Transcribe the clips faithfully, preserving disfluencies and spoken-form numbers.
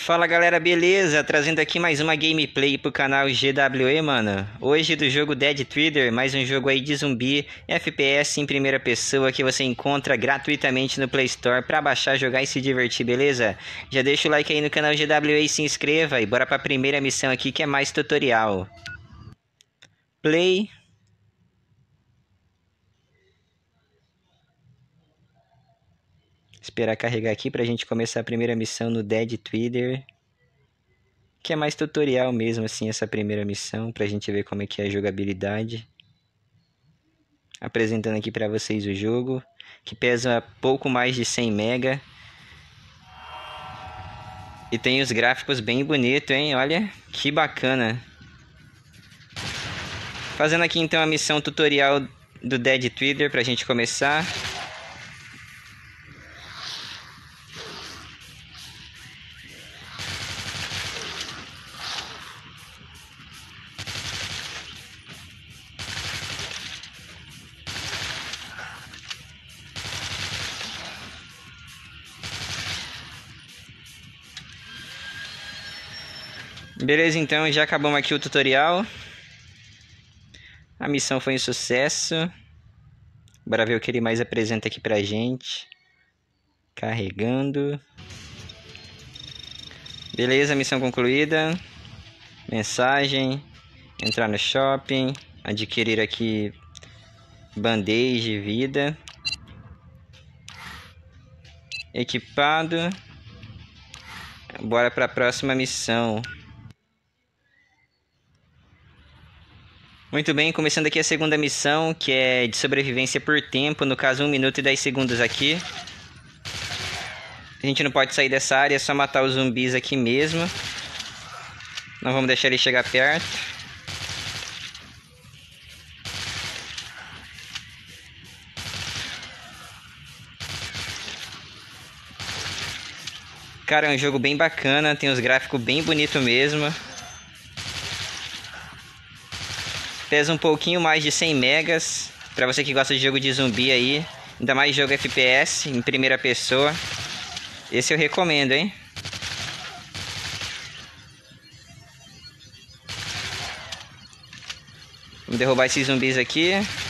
Fala galera, beleza? Trazendo aqui mais uma gameplay pro canal G W E, mano. Hoje do jogo Dead Trader, mais um jogo aí de zumbi, F P S em primeira pessoa que você encontra gratuitamente no Play Store pra baixar, jogar e se divertir, beleza? Já deixa o like aí no canal G W E e se inscreva e bora pra primeira missão aqui que é mais tutorial. Play. Esperar carregar aqui pra gente começar a primeira missão no Dead Trader. Que é mais tutorial mesmo, assim, essa primeira missão, pra gente ver como é que é a jogabilidade. Apresentando aqui pra vocês o jogo, que pesa pouco mais de cem mega. E tem os gráficos bem bonitos, hein? Olha, que bacana. Fazendo aqui então a missão tutorial do Dead Trader pra gente começar. Beleza, então já acabamos aqui o tutorial. A missão foi um sucesso. Bora ver o que ele mais apresenta aqui pra gente. Carregando. Beleza, missão concluída. Mensagem. Entrar no shopping. Adquirir aqui band-aid, vida. Equipado. Bora para a próxima missão. Muito bem, começando aqui a segunda missão, que é de sobrevivência por tempo, no caso um minuto e dez segundos aqui. A gente não pode sair dessa área, é só matar os zumbis aqui mesmo. Não vamos deixar ele chegar perto. Cara, é um jogo bem bacana, tem os gráficos bem bonitos mesmo. Pesa um pouquinho mais de cem megas, pra você que gosta de jogo de zumbi aí. Ainda mais jogo F P S, em primeira pessoa. Esse eu recomendo, hein? Vamos derrubar esses zumbis aqui.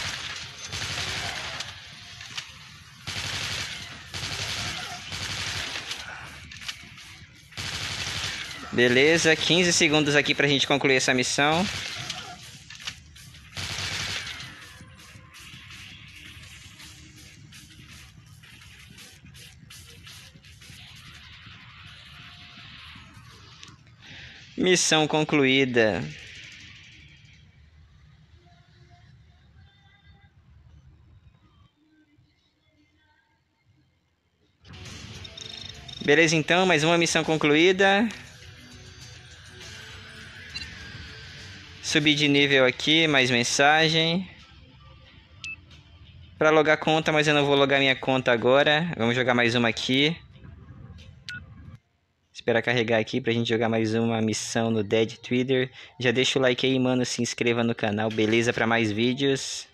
Beleza, quinze segundos aqui pra gente concluir essa missão. Missão concluída. Beleza, então, mais uma missão concluída. Subir de nível aqui, mais mensagem. Para logar conta, mas eu não vou logar minha conta agora. Vamos jogar mais uma aqui. Esperar carregar aqui pra gente jogar mais uma missão no Dead Trader. Já deixa o like aí, mano, se inscreva no canal, beleza? Para mais vídeos.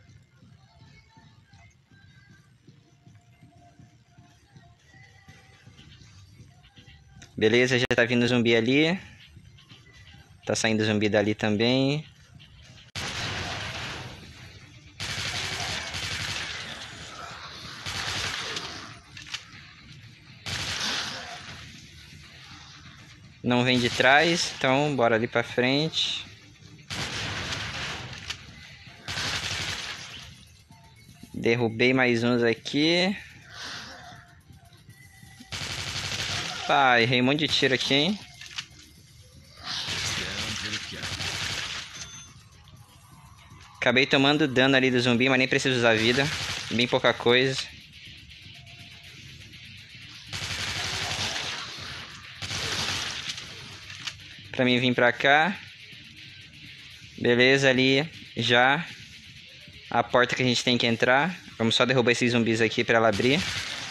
Beleza, já tá vindo zumbi ali. Tá saindo zumbi dali também. Não vem de trás, então bora ali pra frente. Derrubei mais uns aqui. Tá, errei um monte de tiro aqui, hein? Acabei tomando dano ali do zumbi, mas nem preciso usar vida. Bem pouca coisa. Pra mim vir pra cá. Beleza, ali já a porta que a gente tem que entrar. Vamos só derrubar esses zumbis aqui pra ela abrir.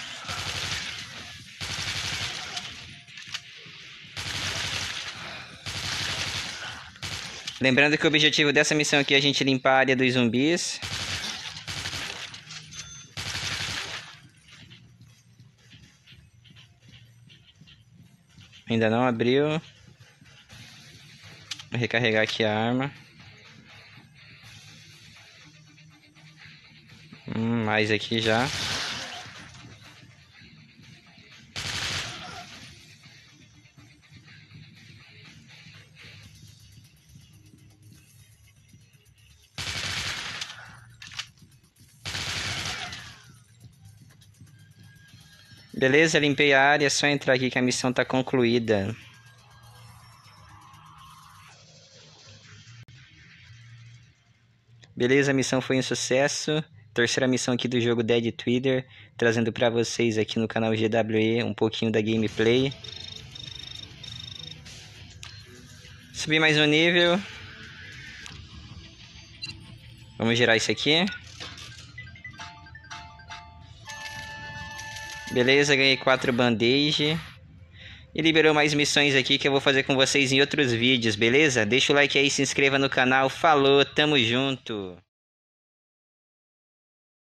Lembrando que o objetivo dessa missão aqui é a gente limpar a área dos zumbis. Ainda não abriu. Vou recarregar aqui a arma. Hum, mais aqui já. Beleza, limpei a área, é só entrar aqui que a missão tá concluída. Beleza, a missão foi um sucesso. Terceira missão aqui do jogo Dead Twitter, trazendo pra vocês aqui no canal G W E um pouquinho da gameplay. Subir mais um nível. Vamos girar isso aqui. Beleza, ganhei quatro bandage. E liberou mais missões aqui que eu vou fazer com vocês em outros vídeos, beleza? Deixa o like aí, se inscreva no canal. Falou, tamo junto!